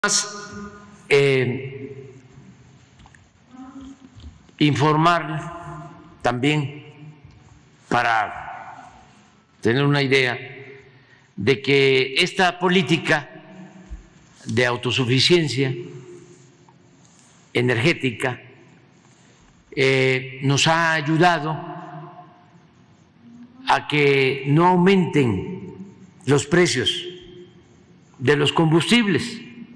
Más informar también para tener una idea de que esta política de autosuficiencia energética nos ha ayudado a que no aumenten los precios de los combustibles.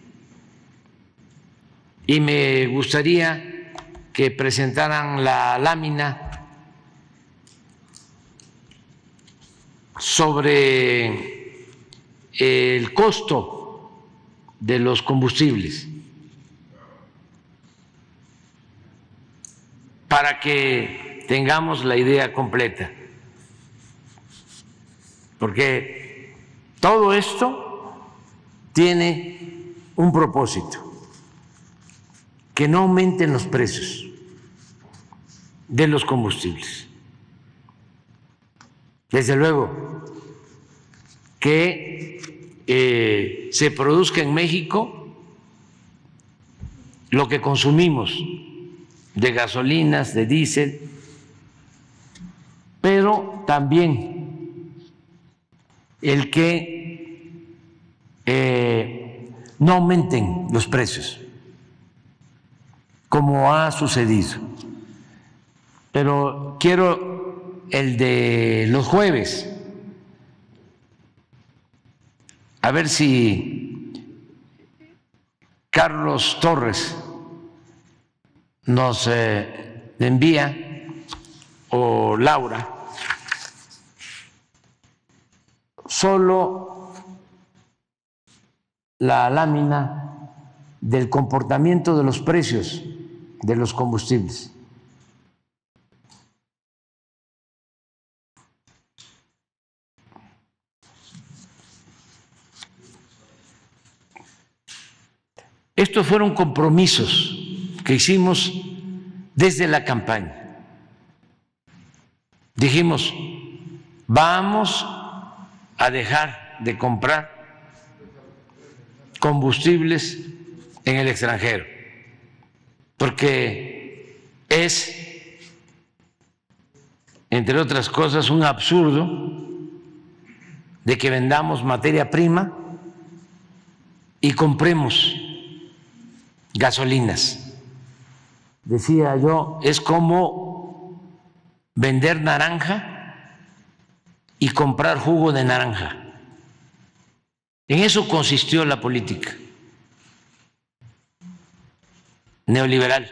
Y me gustaría que presentaran la lámina sobre el costo de los combustibles para que tengamos la idea completa, porque todo esto tiene un propósito: que no aumenten los precios de los combustibles. Desde luego que se produzca en México lo que consumimos de gasolinas, de diésel, pero también el que no aumenten los precios, como ha sucedido. Pero quiero el de los jueves, a ver si Carlos Torres nos envía, o Laura, solo la lámina del comportamiento de los precios de los combustibles. Estos fueron compromisos que hicimos desde la campaña. Dijimos, vamos a dejar de comprar combustibles en el extranjero, porque es, entre otras cosas, un absurdo de que vendamos materia prima y compremos gasolinas. Decía yo, es como vender naranja y comprar jugo de naranja. En eso consistió la política neoliberal.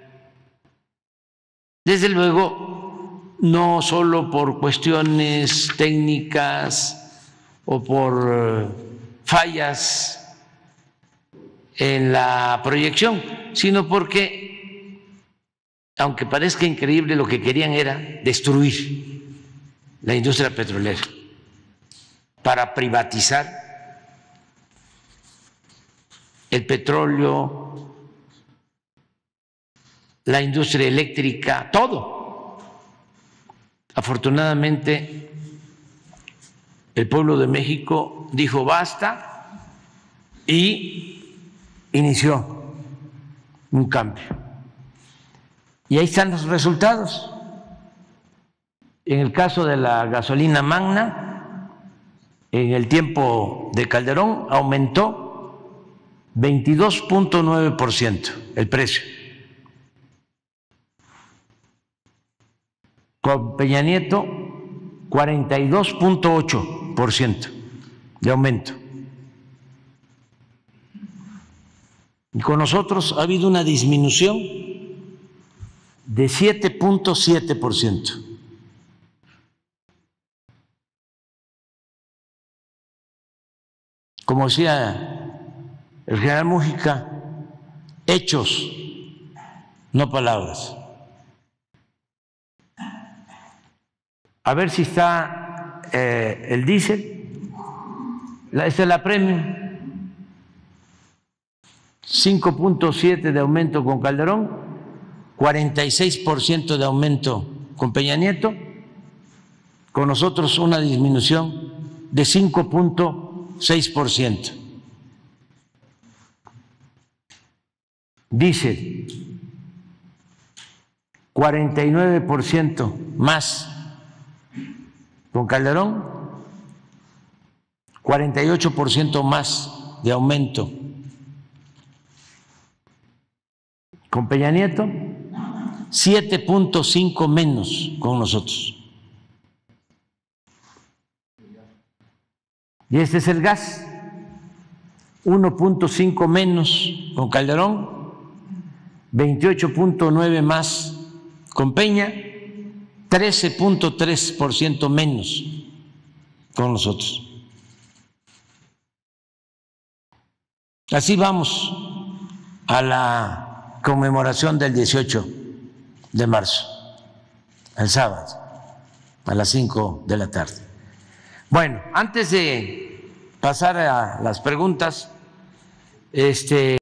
Desde luego, no solo por cuestiones técnicas o por fallas en la proyección, sino porque, aunque parezca increíble, lo que querían era destruir la industria petrolera para privatizar el petróleo, la industria eléctrica, todo. Afortunadamente, el pueblo de México dijo basta y inició un cambio. Y ahí están los resultados. En el caso de la gasolina Magna, en el tiempo de Calderón aumentó 22.9% el precio. Con Peña Nieto, 42.8% de aumento. Y con nosotros ha habido una disminución de 7.7%. Como decía el general Mújica, hechos, no palabras. A ver si está el diésel. Esta es la premium. 5.7% de aumento con Calderón, 46% de aumento con Peña Nieto, con nosotros una disminución de 5.6%. diésel, 49% más con Calderón, 48% más de aumento con Peña Nieto, 7.5 menos con nosotros. Y este es el gas, 1.5 menos con Calderón, 28.9 más con Peña, 13.3% menos con nosotros. Así vamos a la conmemoración del 18 de marzo, el sábado, a las 5 de la tarde. Bueno, antes de pasar a las preguntas,